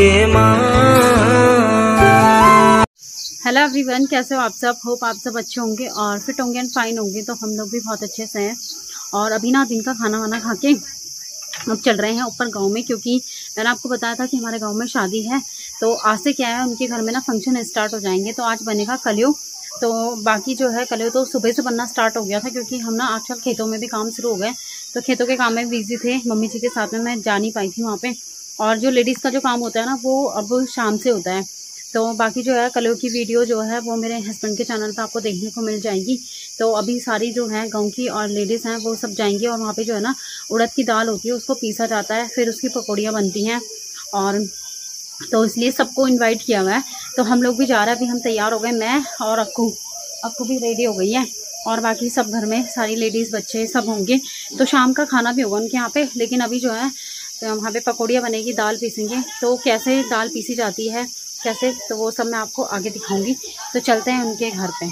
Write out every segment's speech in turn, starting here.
माँ। Hello everyone, कैसे हो आप सब? होप आप सब अच्छे होंगे और फिट होंगे एंड फाइन होंगे। तो हम लोग भी बहुत अच्छे से हैं। और अभी ना दिन का खाना वाना खा के अब चल रहे हैं ऊपर गांव में, क्योंकि मैंने आपको बताया था कि हमारे गांव में शादी है। तो आज से क्या है, उनके घर में ना फंक्शन स्टार्ट हो जाएंगे। तो आज बनेगा कलियो। तो बाकी जो है कलियो तो सुबह से बनना स्टार्ट हो गया था, क्योंकि हम ना आजकल खेतों में भी काम शुरू हो गए। तो खेतों के काम में बिजी थे, मम्मी जी के साथ में मैं जा नहीं पाई थी वहाँ पे। और जो लेडीज़ का जो काम होता है ना, वो अब शाम से होता है। तो बाकी जो है कलियो की वीडियो जो है वो मेरे हस्बैंड के चैनल पे आपको देखने को मिल जाएगी। तो अभी सारी जो है गांव की और लेडीज़ हैं वो सब जाएंगी, और वहाँ पे जो है ना उड़द की दाल होती है, उसको पीसा जाता है, फिर उसकी पकौड़ियाँ बनती हैं। और तो इसलिए सबको इन्वाइट किया हुआ है। तो हम लोग भी जा रहे हैं। अभी हम तैयार हो गए, मैं और अक्कू भी रेडी हो गई है, और बाकी सब घर में सारी लेडीज़ बच्चे सब होंगे। तो शाम का खाना भी होगा उनके यहाँ पे। लेकिन अभी जो है तो वहाँ पे पकौड़ियाँ बनेगी, दाल पीसेंगे। तो कैसे दाल पीसी जाती है कैसे, तो वो सब मैं आपको आगे दिखाऊंगी। तो चलते हैं उनके घर पे।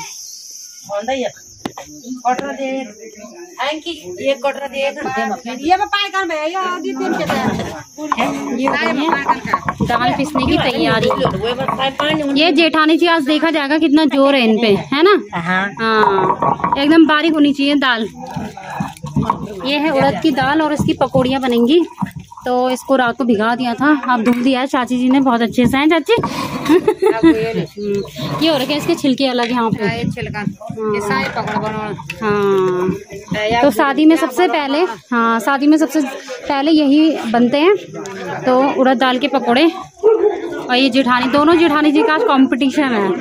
दाल पीसने की तैयारी। ये जेठानी जी, आज देखा जाएगा कितना जोर है इन पे, है ना? हाँ, एकदम बारीक होनी चाहिए दाल। ये है उड़द की दाल और इसकी पकौड़ियाँ बनेंगी। तो इसको रात को भिगा दिया था, अब धुल दिया है चाची जी ने बहुत अच्छे से। हैं चाची? ये हो रखे इसके छिलके अलग यहाँ पे। हाँ, तो शादी में सबसे पहले, हाँ शादी में सबसे पहले यही बनते हैं। तो उड़द दाल के पकोड़े। और ये जेठानी, दोनों जेठानी जी का कंपटीशन है।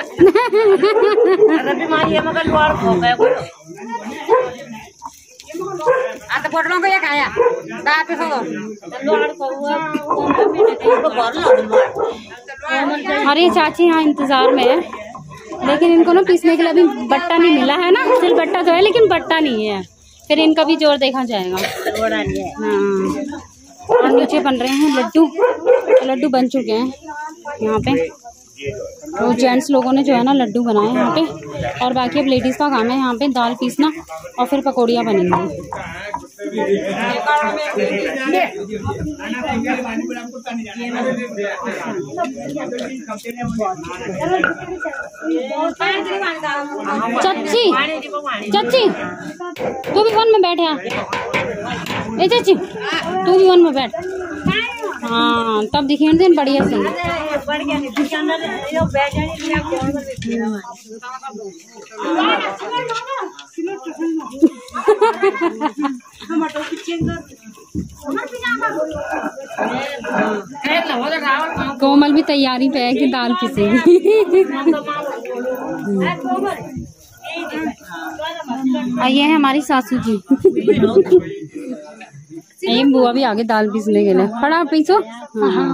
अरे चाची यहाँ इंतजार में है, लेकिन इनको ना पीसने के लिए अभी बट्टा नहीं मिला है ना। सिल बट्टा तो है लेकिन बट्टा नहीं है, फिर इनका भी जोर देखा जाएगा। हाँ, और नीचे बन रहे हैं लड्डू। लड्डू बन चुके हैं यहाँ पे। तो जेंट्स लोगों ने जो है ना लड्डू बनाए यहाँ पे, और बाकी अब लेडीज़ का काम है यहाँ पे दाल पीसना, और फिर पकौड़ियाँ बनेंगी। चाची चाची तू भी वन में बैठ। ए चाची तू भी वन में बैठ। हाँ, तब दिखे दिन बढ़िया से। कोमल भी तैयारी पे है कि दाल पिसेगी। ये है हमारी सासू जी। ये बुआ भी आगे दाल पीसने के लिए। पड़ा पीसो। हाँ,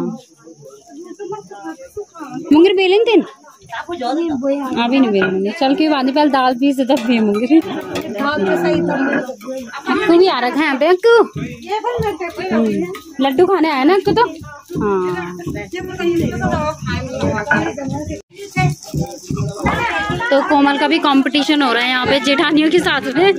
मुंगेर बेलें तीन अभी नहीं बेलेंगे, चल के बाद पहले दाल पीसे तब भी मुंगेर। अक्कू भी आ रखा है यहाँ पे। अक्कू लड्डू खाने आया ना अक्कू? तो हाँ, तो कोमल का भी कंपटीशन हो रहा है यहाँ पे जेठानियों के साथ में।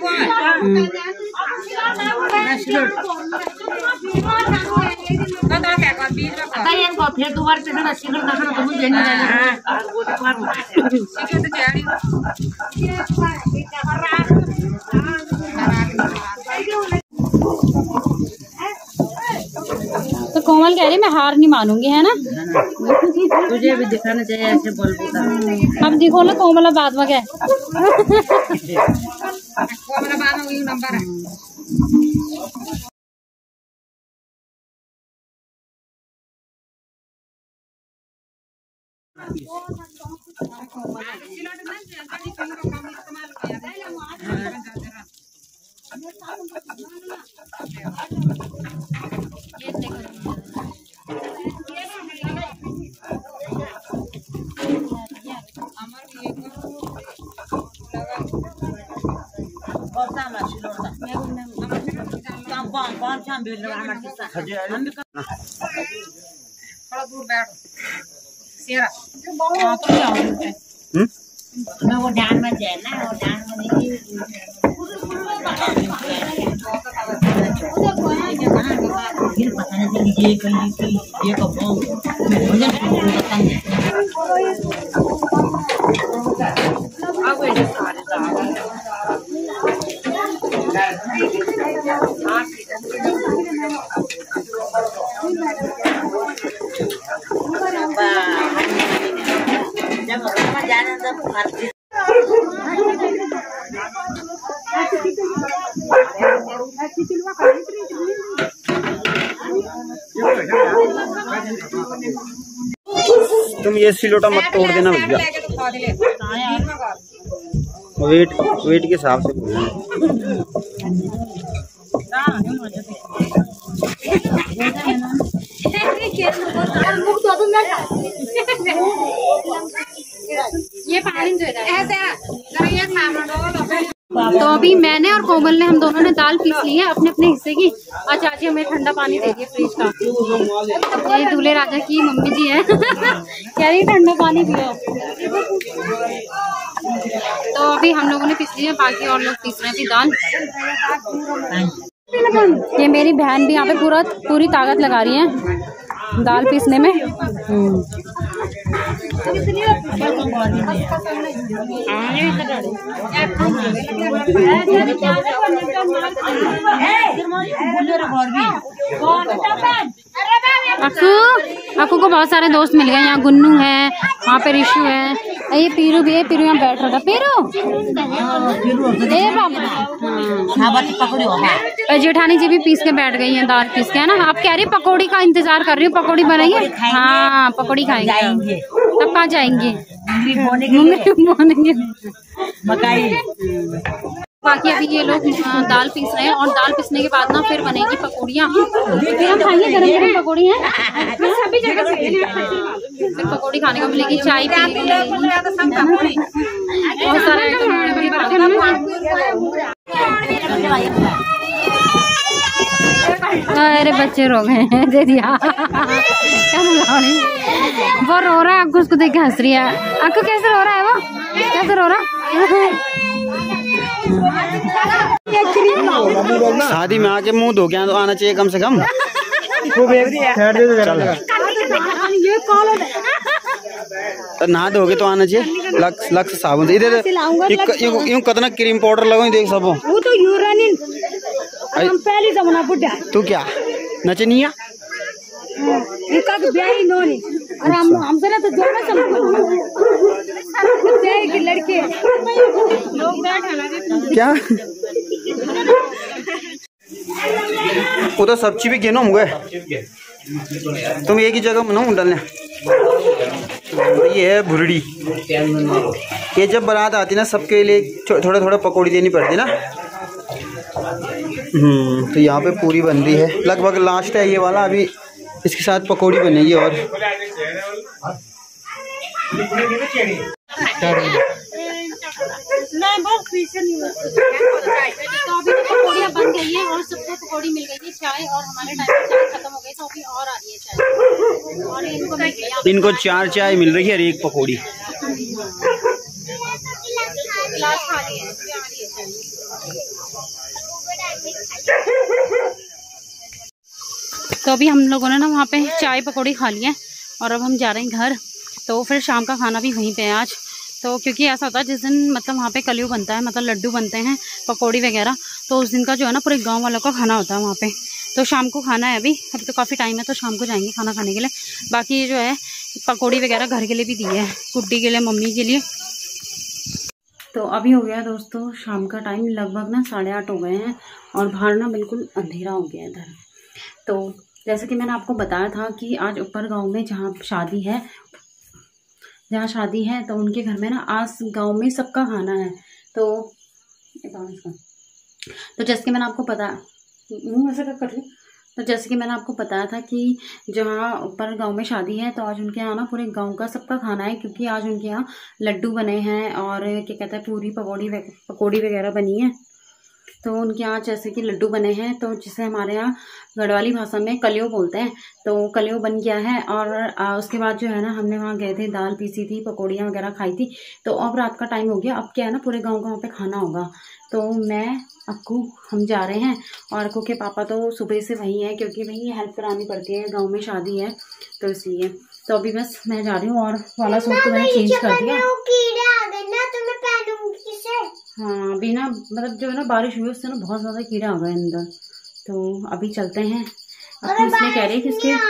तो कोमल कह रही मैं हार नहीं मानूंगी, है ना? तुझे भी दिखाना चाहिए ऐसे बोल। अब देखो ना कोमल बाद में क्या नंबर है। वो ध्यान में जाए ना, वो ध्यान में नहीं। तुम ये सिलोटा मत तोड़ देना भैया, वेट के हिसाब से बोलना। ये पानी तो अभी मैंने और कोमल ने, हम दोनों ने दाल पीस ली है अपने अपने हिस्से की। और चाची हमें ठंडा पानी दे दिया फ्रिज का। ये दूल्हे राजा की मम्मी जी है कह रही ठंडा पानी पियो। तो अभी हम लोगों ने पीस ली है, बाकी और लोग पीस रहे हैं दाल। ये मेरी बहन भी यहाँ पे पूरी ताकत लगा रही है दाल पीसने में। अक्कू को बहुत सारे दोस्त मिल गए। यहाँ गुन्नू है, वहाँ पे रिशु है, ये पीरू भी है। पीरू यहाँ बैठ रहा था। पीरू जेठानी जी भी पीस के बैठ गई हैं, दाल पीस के, है ना। आप कह रही पकौड़ी का इंतजार कर रही हूँ, पकौड़ी बनाइए। हाँ पकौड़ी खाएंगे, तब कहाँ जाएंगे मकाई। बाकी अभी ये लोग दाल पीस रहे हैं और दाल पीसने के बाद ना फिर बनेगी पकौड़ियाँ। फिर हम खाएंगे गरम गरम पकौड़ी हैं। फिर पकौड़ी खाने को मिलेगी, चाय पीने को मिलेगी, बहुत सारे अरे बच्चे रो गए हैं, दे दिया। वो रो रहा है, अक्कू उसको देख के हंस रही है। अक्कू कैसे रो रहा है, वो कैसे रो रहा है? शादी में आके मुंह धो के तो आना चाहिए कम से कम। तो नहा धोगे तो आना चाहिए। लक्स साबुन इधर यूं कितना क्रीम पाउडर लगाओ, देख सबो। वो तो यूरानिन पहले जमाना बुढ़ा। तू क्या नचनिया लड़के क्या वो तो सब्जी भी गिनो होंगे। तुम एक ही जगह बनाओ डालने। ये है भुरड़ी। ये जब बारात आती ना सबके लिए थोड़ा थोड़ा पकौड़ी देनी पड़ती ना। तो यहाँ पे पूरी बन रही है, लगभग लास्ट है ये वाला। अभी इसके साथ पकौड़ी बनेगी। और तो अभी तो पकौड़ियाँ बन गई है और सबको पकौड़ी मिल गई थी। चाय और हमारे टाइम में चाय खत्म हो गई, तो अभी और आ रही है चाय। और इनको 4 चाय मिल रही है और 1 पकौड़ी। गिलास खाली है। तो अभी हम लोगों ने ना वहाँ पे चाय पकौड़ी खा ली है और अब हम जा रहे हैं घर। तो फिर शाम का खाना भी वहीं पे है आज। तो क्योंकि ऐसा होता है जिस दिन मतलब वहाँ पे कलियू बनता है, मतलब लड्डू बनते हैं, पकौड़ी वगैरह, तो उस दिन का जो है ना पूरे गांव वालों का खाना होता है वहाँ पे। तो शाम को खाना है। अभी तो काफ़ी टाइम है, तो शाम को जाएंगे खाना खाने के लिए। बाकी ये जो है पकौड़ी वगैरह घर के लिए भी दी है, गुड्डी के लिए, मम्मी के लिए। तो अभी हो गया दोस्तों शाम का टाइम, लगभग ना 8:30 हो गए हैं और बाहर ना बिल्कुल अंधेरा हो गया इधर। तो जैसे कि मैंने आपको बताया था कि आज ऊपर गांव में जहाँ शादी है तो उनके घर में ना आज गांव में सबका खाना है। तो जैसे कि मैंने आपको तो जैसे कि मैंने आपको बताया था कि जहाँ ऊपर गांव में शादी है तो आज उनके यहाँ ना पूरे गांव का सबका खाना है, क्योंकि आज उनके यहाँ लड्डू बने हैं और क्या कहते हैं पूरी पकौड़ी वगैरह बनी है। तो उनके यहाँ जैसे कि लड्डू बने हैं, तो जिसे हमारे यहाँ गढ़वाली भाषा में कलियो बोलते हैं, तो कलियो बन गया है। और उसके बाद जो है ना, हमने वहाँ गए थे, दाल पीसी थी, पकौड़ियाँ वगैरह खाई थी। तो अब रात का टाइम हो गया, अब क्या है ना, पूरे गांव का वहाँ पे खाना होगा। तो मैं, अक्कू, हम जा रहे हैं। और अक्कू के पापा तो सुबह से वहीं हैं, क्योंकि वहीं हेल्प करानी पड़ती है, गाँव में शादी है तो इसलिए। तो अभी बस मैं जा रही हूँ, और वाला सूट तो मैंने चेंज कर दिया। हाँ, अभी ना मतलब जो है ना, बारिश हुई उससे ना बहुत ज्यादा कीड़ा आ गए अंदर। तो अभी चलते हैं। अब इसने कह रही है कि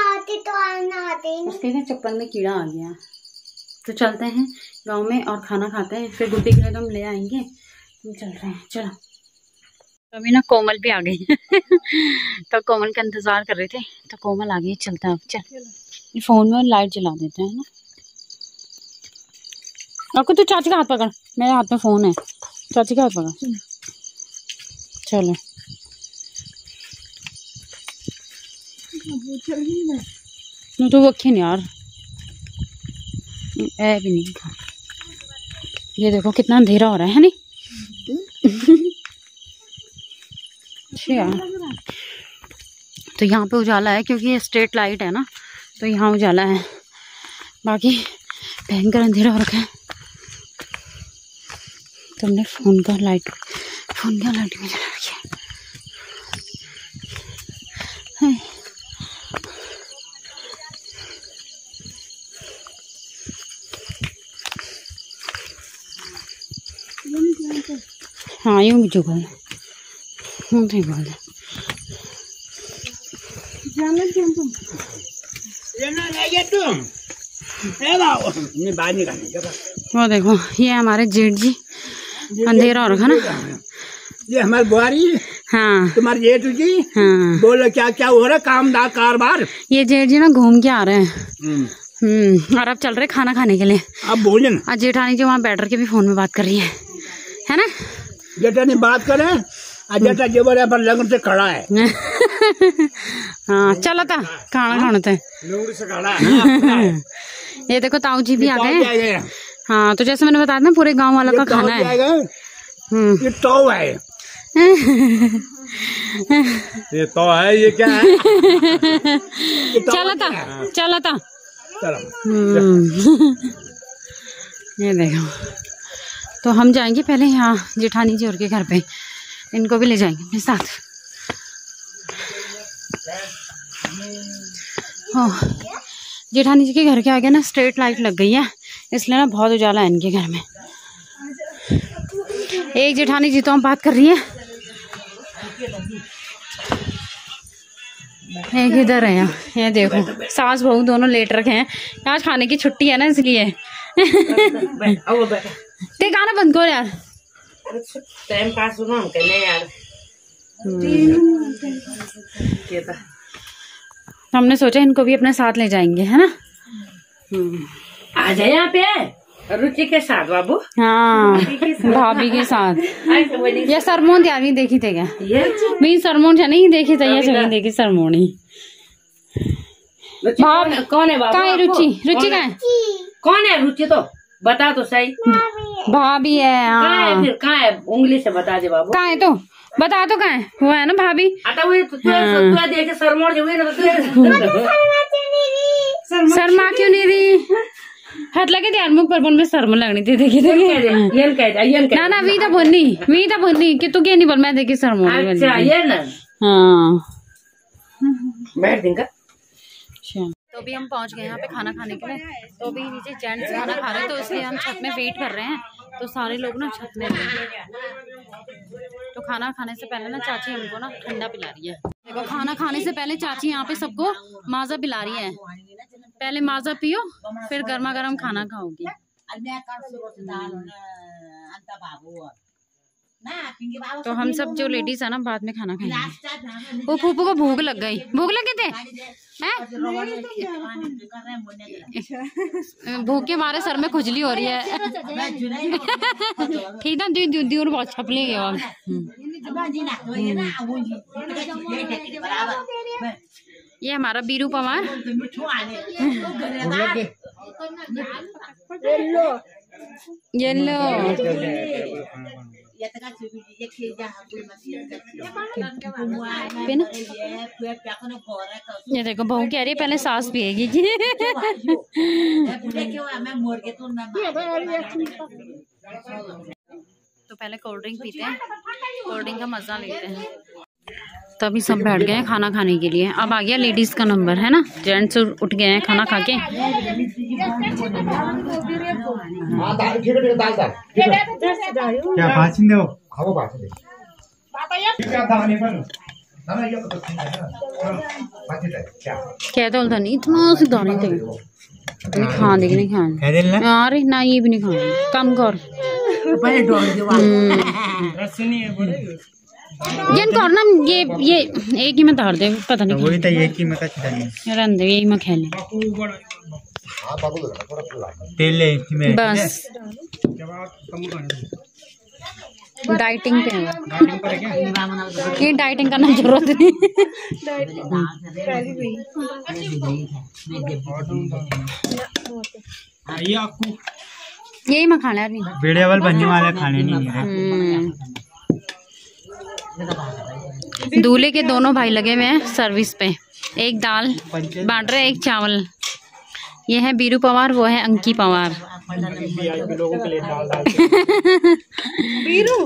उसके चप्पल में कीड़ा आ गया। तो चलते हैं गांव में और खाना खाते हैं, फिर गुड्डी के लिए तो हम ले आएंगे। तो चल रहे हैं, चलो। तो अभी ना कोमल भी आ गई तो कोमल का इंतजार कर रहे थे, तो कोमल आ गई। चलता है, चल। फोन में लाइट जला देते हैं ना। आपको तो चाची का हाथ पकड़, मेरे हाथ में फोन है, चाची का हाथ पकड़। चलो, तो वो नहीं यार, ऐ भी नहीं। ये देखो कितना अंधेरा हो रहा है नहीं? यार, तो यहाँ पे उजाला है क्योंकि ये स्ट्रीट लाइट है ना, तो यहाँ उजाला है। बाकी भयंकर अंधेरा हो रखा है। तुमने फोन का लाइट भी जला रखी है। हाँ, यूँ भी जुगल बोल वो देखो, ये हमारे जेठ जी। अंधेरा हो रखा ना, ये हमारी बुआरी। हाँ, तुम्हारे जेठ जी। हाँ, बोलो क्या क्या हो रहा है कामदार कारबार। ये जेठ जी ना घूम के आ रहे हैं। और अब चल रहे खाना खाने के लिए। अब भोजन। और जेठानी जी वहाँ बैठ के भी फोन में बात कर रही है ना? जेठानी बात करे, जेठा जेवर पर लगन से खड़ा है। हाँ, चलो था खाना खाने थे। ये देखो ताऊ जी भी आ गए। हाँ, तो जैसे मैंने बताया ना, पूरे गांव वालों का खाना है। ये तो है, ये तो है, ये क्या है? चला था। ये देखो, तो हम जाएंगे पहले यहाँ जेठानी जी और के घर पे, इनको भी ले जाएंगे अपने साथ। जेठानी जी के घर के आगे ना स्ट्रीट लाइट लग गई है, इसलिए ना बहुत उजाला है इनके घर में। एक जेठानी जी तो हम बात कर रही है, एक इधर है। ये देखो, सास बहू दोनों लेट रखे हैं। आज खाने की छुट्टी है ना, इसलिए। ते गाना बंद करो यार, टाइम पास सुनो हम कहने यार। हमने सोचा इनको भी अपने साथ ले जाएंगे, है ना? आ जाए यहाँ पे रुचि के साथ बाबू। हाँ, भाभी के साथ। ये सरमोन त्यागी देखी थे क्या? मैं सरमोन नहीं देखी थे, ये देखी सरमोनी। कौन है बाबू? कहाँ है रुचि? रुचि कहाँ है? कौन है रुचि? तो बता तो सही। भाभी है। कहाँ है फिर? कहाँ है? उंगली से बता दे बाबू। कहाँ है? तो बता, तो कहाँ है? वो है ना भाभी। आता देखे सरमोन जो ना, शर्मा क्यों नहीं रही? हाथ लगे थे मुख पर बोल में शर्म लगनी थी। देखी ना ना, वी तो बोलनी कि तू क्या नहीं बोल, मैं देखी शर्म। अच्छा, ये ना। हाँ, बैठ देंगे। तो अभी हम पहुंच गए यहाँ पे खाना खाने के लिए। तो अभी नीचे जेंट्स खाना खा रहे हैं, तो इसलिए हम छत में वेट कर रहे हैं। तो सारे लोग ना छत में हैं। तो खाना खाने से पहले ना चाची हमको ना ठंडा पिला रही है। देखो, खाना खाने से पहले चाची यहाँ पे सबको माजा पिला रही है। पहले माजा पियो, फिर गर्मा गर्म खाना खाओगी। तो हम सब जो लेडीज है ना, बाद में खाना खाएंगे। वो फूफू को भूख लग गई। भूख लगे थे? भूख के मारे सर में खुजली हो रही है। ठीक है, दूर बहुत छपले गए। ये हमारा बीरू पवार। येलो ये देखो बहू कह रही है पहले सास पिएगी। तो पहले कोल्ड ड्रिंक पीते हैं, कोल्ड ड्रिंक का मजा लेते हैं। तो अभी सब बैठ गए हैं खाना खाने के लिए। अब आ गया लेडीज का नंबर, है ना। जेंट्स उठ गए हैं खाना खा के। क्या तो नहीं इतना सी दाने थे नहीं खा दे नहीं खाने यार ना, ये भी नहीं खाना कम कर कर ना। ये एक ही में धार दे, पता नहीं वही तो एक ही में का रंदे यही में खेले बस। डाइटिंग पे ये डाइटिंग करना जरूरत नहीं। यही मैं खाना वीडियो वाल बनने वाले खाने नहीं है। दूल्हे के दोनों भाई लगे हुए हैं सर्विस पे, एक दाल बांट रहे, एक चावल। ये है बीरू पवार, वो है अंकी पवार। बीरू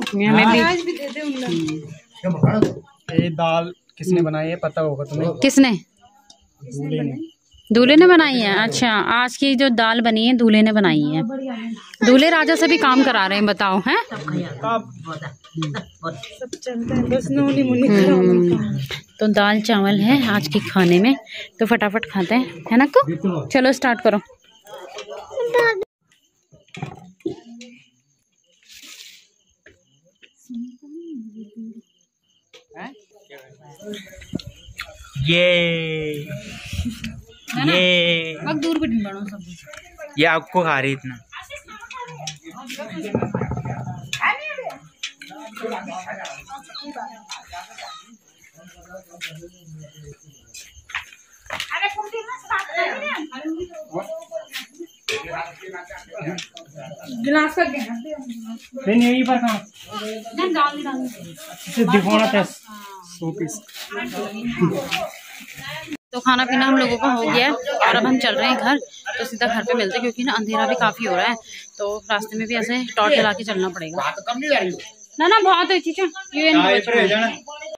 ये दाल किसने बनाई है पता होगा तुम्हें? किसने? दूल्हे ने बनाई है। अच्छा, आज की जो दाल बनी है दूल्हे ने बनाई है। दूल्हे राजा से भी काम करा रहे हैं, बताओ हैं। तो दाल चावल है आज के खाने में, तो फटाफट खाते हैं, है ना को? चलो स्टार्ट करो। ये दूर भी बनो सब। ये आपको खा रही इतना। गिलास का यहीं पर खा तो खाना पीना हम लोगों का हो गया है और अब हम चल रहे हैं घर। तो सीधा घर पे मिलते हैं क्योंकि ना अंधेरा भी काफी हो रहा है, तो रास्ते में भी ऐसे टॉर्च जला के चलना पड़ेगा। ना बहुत अच्छी